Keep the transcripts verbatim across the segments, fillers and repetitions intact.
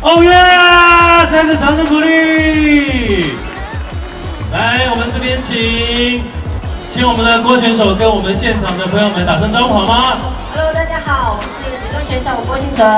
哦耶！再次掌声鼓励。来，我们这边请，请我们的郭选手跟我们现场的朋友们打声招呼好吗 ？Hello， 大家好，我是举重选手郭婞淳。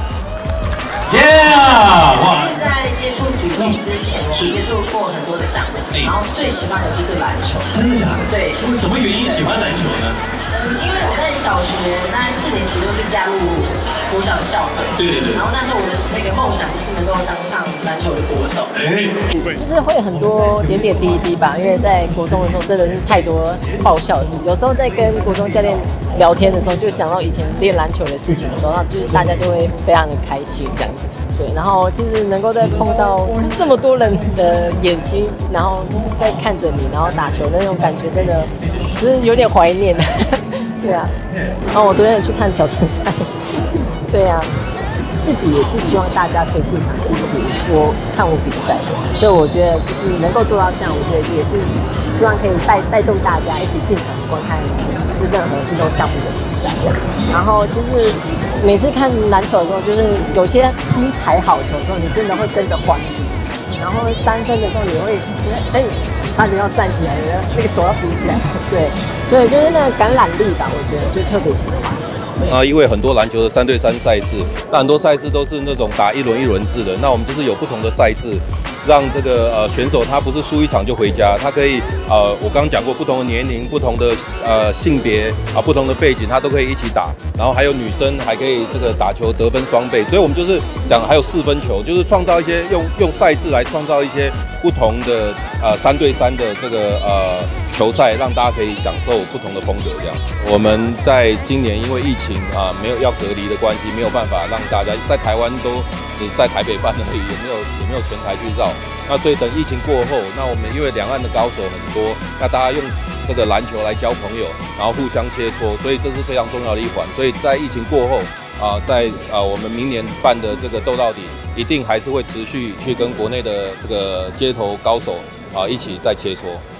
Yeah！ 哇！在接触举重之前，我接触过很多的项目，然后最喜欢的就是篮球。 真的假的？ 对。 什么原因喜欢篮球呢？ 嗯，因为我在小学那四年级就去加入国小的校队。 对对对。 然后那时候我的那个梦想是能够当上篮球的国手。 哎， 就是会很多点点滴滴吧，因为在国中的时候真的是太多爆笑的事，有时候在跟国中教练聊天的时候，就讲到以前练篮球的事情的时候，那就是大家就会非常的开心这样子。对，然后其实能够在碰到就这么多人的眼睛，然后在看着你，然后打球的那种感觉，真的就是有点怀念。对啊，然后我昨天有去看挑战赛。对啊，自己也是希望大家可以进场支持我看我比赛，所以我觉得就是能够做到这样，我觉得也是希望可以带带动大家一起进场观看，就是任何运动项目的比赛。然后其实每次看篮球的时候，就是有些精彩好球的时候，你真的会跟着欢呼。然后三分的时候，你会觉得哎，差点要站起来，那个手要扶起来。对，所以就是那个感染力吧，我觉得就特别喜欢。 啊，因为很多篮球的三对三赛事，那很多赛事都是那种打一轮一轮制的。那我们就是有不同的赛制，让这个呃选手他不是输一场就回家，他可以呃我刚刚讲过，不同的年龄、不同的呃性别啊、不同的背景，他都可以一起打。然后还有女生还可以这个打球得分双倍，所以我们就是想还有四分球，就是创造一些用用赛制来创造一些不同的呃三对三的这个呃。球赛让大家可以享受不同的风格，这样。我们在今年因为疫情啊，没有要隔离的关系，没有办法让大家在台湾都只在台北办而已，也没有也没有全台去绕。那所以等疫情过后，那我们因为两岸的高手很多，那大家用这个篮球来交朋友，然后互相切磋，所以这是非常重要的一环。所以在疫情过后啊，在啊我们明年办的这个斗到底，一定还是会持续去跟国内的这个街头高手啊一起再切磋。